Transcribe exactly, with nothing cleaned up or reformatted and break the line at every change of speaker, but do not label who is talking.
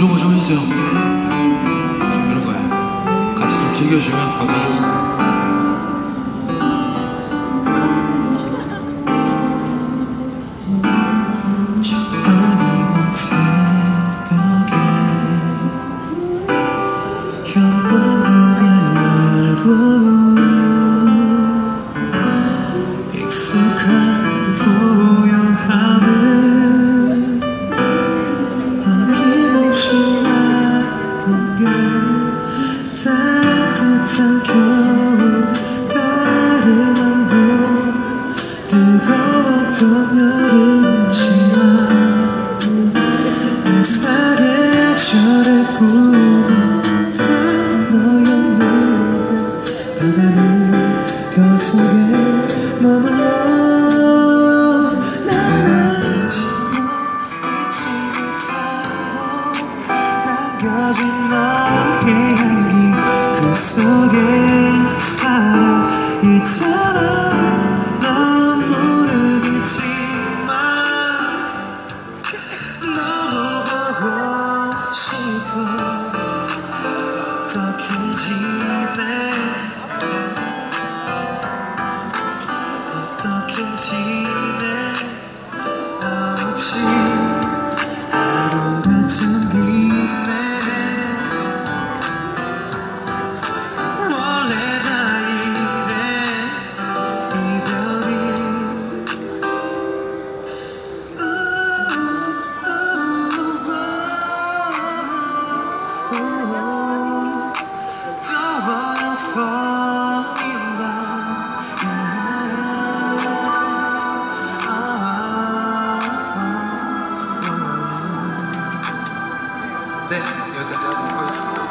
이런 거 좀 해주세요. 좀 이런 거예요. 같이 좀 즐겨주면 감사하겠습니다.
따뜻한 겨울 다른 안도 뜨거웠던 여름지만 내 사계절의 꿈은 다 너였는데 가가는 겨울 속에 머물러 난 아직도 잊지 못하고 남겨진 너의 향기 속에 살아있잖아. 난 모르겠지만 너무 보고 싶어. 어떻게 지내 어떻게 지내 나 없이 하루가 잠기네.
네, 여기까지 하도록 하겠습니다.